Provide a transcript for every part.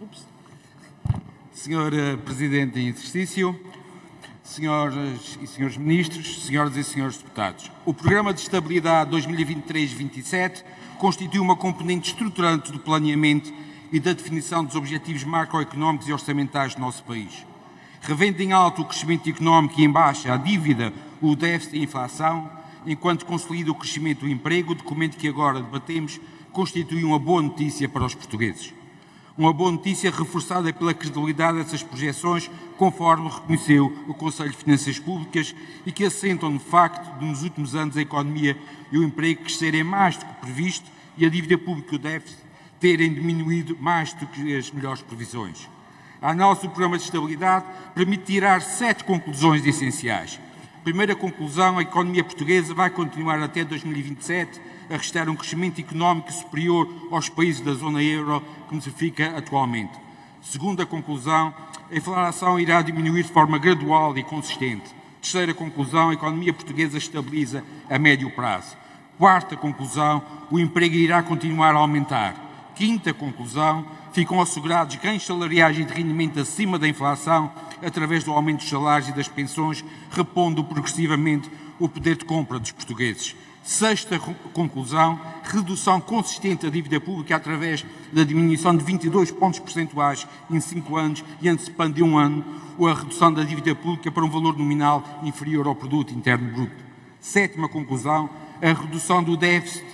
Senhor Presidente em exercício, senhoras e senhores ministros, senhoras e senhores deputados, o Programa de Estabilidade 2023-27 constitui uma componente estruturante do planeamento e da definição dos objetivos macroeconómicos e orçamentais do nosso país. Revendo em alto o crescimento económico e em baixa a dívida, o déficit e a inflação, enquanto consolida o crescimento do emprego, o documento que agora debatemos constitui uma boa notícia para os portugueses. Uma boa notícia reforçada pela credibilidade dessas projeções, conforme reconheceu o Conselho de Finanças Públicas, e que assentam no facto de, nos últimos anos, a economia e o emprego crescerem mais do que previsto e a dívida pública e o déficit terem diminuído mais do que as melhores previsões. A análise do Programa de Estabilidade permite tirar 7 conclusões essenciais. Primeira conclusão, a economia portuguesa vai continuar até 2027 a registrar um crescimento económico superior aos países da zona euro que verifica atualmente. Segunda conclusão, a inflação irá diminuir de forma gradual e consistente. Terceira conclusão, a economia portuguesa estabiliza a médio prazo. Quarta conclusão, o emprego irá continuar a aumentar. Quinta conclusão, ficam assegurados ganhos salariais e de rendimento acima da inflação através do aumento dos salários e das pensões, repondo progressivamente o poder de compra dos portugueses. Sexta conclusão, redução consistente da dívida pública através da diminuição de 22 pontos percentuais em 5 anos e antecipando de um ano a redução da dívida pública para um valor nominal inferior ao produto interno bruto. Sétima conclusão, a redução do déficit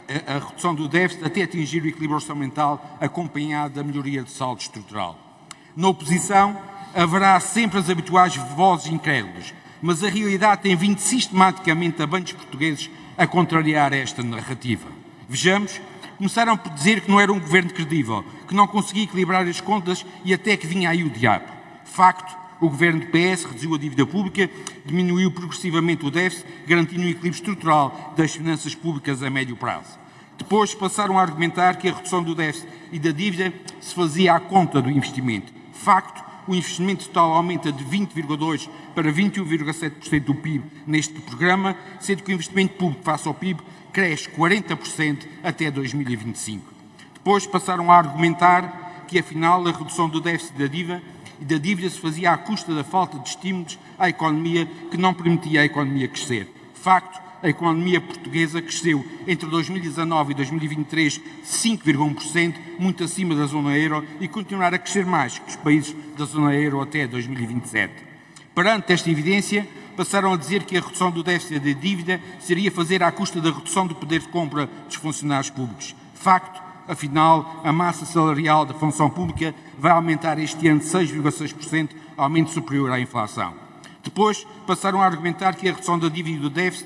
até atingir o equilíbrio orçamental acompanhado da melhoria do saldo estrutural. Na oposição, haverá sempre as habituais vozes incrédulas, mas a realidade tem vindo sistematicamente a bancos portugueses a contrariar esta narrativa. Vejamos, começaram por dizer que não era um governo credível, que não conseguia equilibrar as contas e até que vinha aí o diabo. Facto, o governo do PS reduziu a dívida pública, diminuiu progressivamente o déficit, garantindo um equilíbrio estrutural das finanças públicas a médio prazo. Depois passaram a argumentar que a redução do déficit e da dívida se fazia à conta do investimento. Facto, o investimento total aumenta de 20,2% para 21,7% do PIB neste programa, sendo que o investimento público face ao PIB cresce 40% até 2025. Depois passaram a argumentar que, afinal, a redução do déficit e da dívida se fazia à custa da falta de estímulos à economia que não permitia à economia crescer. Facto, a economia portuguesa cresceu entre 2019 e 2023 5,1%, muito acima da zona euro, e continuará a crescer mais que os países da zona euro até 2027. Perante esta evidência, passaram a dizer que a redução do déficit e da dívida seria fazer à custa da redução do poder de compra dos funcionários públicos. Facto, afinal, a massa salarial da função pública vai aumentar este ano 6,6%, aumento superior à inflação. Depois passaram a argumentar que a redução da dívida e do déficit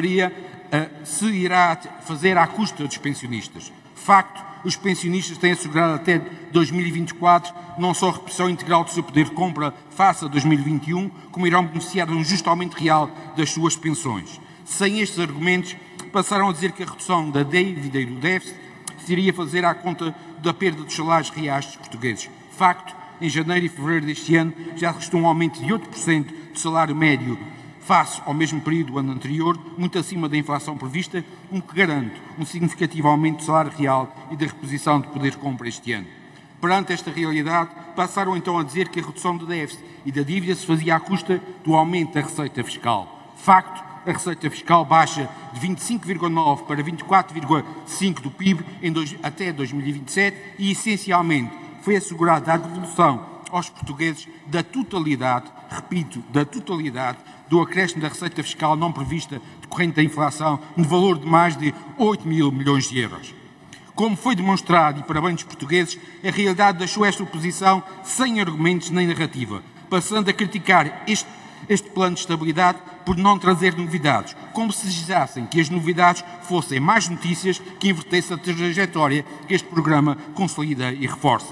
se irá fazer à custa dos pensionistas. Facto, os pensionistas têm assegurado até 2024 não só a reposição integral do seu poder de compra face a 2021, como irão beneficiar de um justo aumento real das suas pensões. Sem estes argumentos, passaram a dizer que a redução da dívida e do déficit se iria fazer à conta da perda dos salários reais dos portugueses. Facto, em janeiro e fevereiro deste ano já registrou um aumento de 8% do salário médio face ao mesmo período do ano anterior, muito acima da inflação prevista, o que garante um significativo aumento do salário real e da reposição de poder de compra este ano. Perante esta realidade, passaram então a dizer que a redução do déficit e da dívida se fazia à custa do aumento da receita fiscal. Facto, a receita fiscal baixa de 25,9% para 24,5% do PIB até 2027 e, essencialmente, foi assegurada a devolução aos portugueses da totalidade, repito, da totalidade do acréscimo da receita fiscal não prevista decorrente da inflação no valor de mais de 8 mil milhões de euros. Como foi demonstrado, e para bem dos portugueses, a realidade deixou esta oposição sem argumentos nem narrativa, passando a criticar este plano de estabilidade por não trazer novidades, como se desejassem que as novidades fossem mais notícias que invertessem a trajetória que este programa consolida e reforça.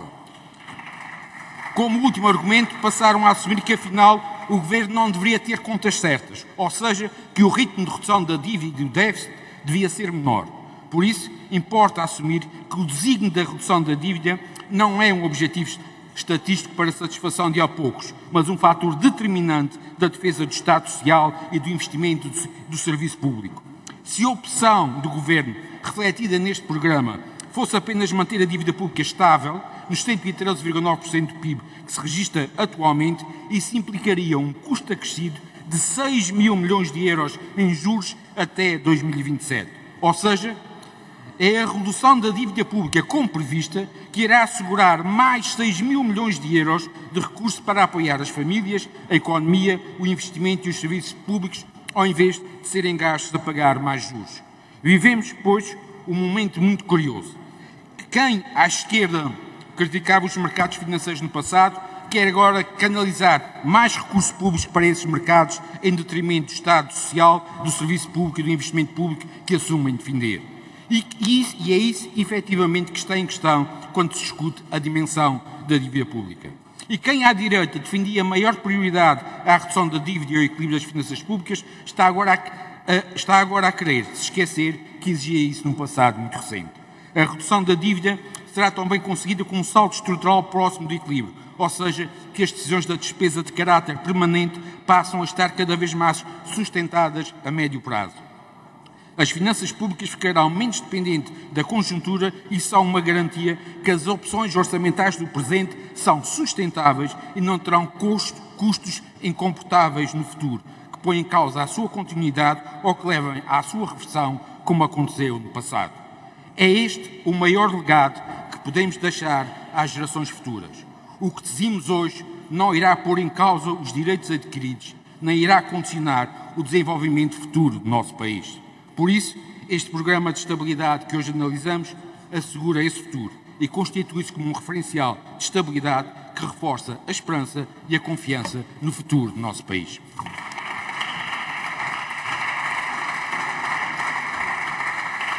Como último argumento, passaram a assumir que, afinal, o Governo não deveria ter contas certas, ou seja, que o ritmo de redução da dívida e do déficit devia ser menor. Por isso, importa assumir que o desígnio da redução da dívida não é um objetivo estatístico para satisfação de há poucos, mas um fator determinante da defesa do Estado Social e do investimento do serviço público. Se a opção do Governo, refletida neste programa, fosse apenas manter a dívida pública estável, nos 113,9% do PIB que se registra atualmente, isso implicaria um custo acrescido de 6 mil milhões de euros em juros até 2027. Ou seja, é a redução da dívida pública como prevista que irá assegurar mais 6 mil milhões de euros de recursos para apoiar as famílias, a economia, o investimento e os serviços públicos, ao invés de serem gastos a pagar mais juros. Vivemos, pois, um momento muito curioso. Quem, à esquerda, criticava os mercados financeiros no passado, quer agora canalizar mais recursos públicos para esses mercados em detrimento do Estado Social, do serviço público e do investimento público que assumem defender. E é isso, efetivamente, que está em questão quando se discute a dimensão da dívida pública. E quem à direita defendia maior prioridade à redução da dívida e ao equilíbrio das finanças públicas está agora a querer se esquecer que exigia isso num passado muito recente. A redução da dívida será também conseguida com um saldo estrutural próximo do equilíbrio, ou seja, que as decisões da despesa de caráter permanente passam a estar cada vez mais sustentadas a médio prazo. As finanças públicas ficarão menos dependentes da conjuntura e são uma garantia que as opções orçamentais do presente são sustentáveis e não terão custos incomportáveis no futuro, que põem em causa a sua continuidade ou que levem à sua reversão, como aconteceu no passado. É este o maior legado que podemos deixar às gerações futuras. O que decidimos hoje não irá pôr em causa os direitos adquiridos, nem irá condicionar o desenvolvimento futuro do nosso país. Por isso, este programa de estabilidade que hoje analisamos assegura esse futuro e constitui-se como um referencial de estabilidade que reforça a esperança e a confiança no futuro do nosso país.